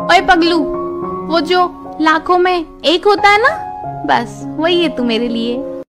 ओए पगलू, वो जो लाखों में एक होता है ना, बस वही है तू मेरे लिए।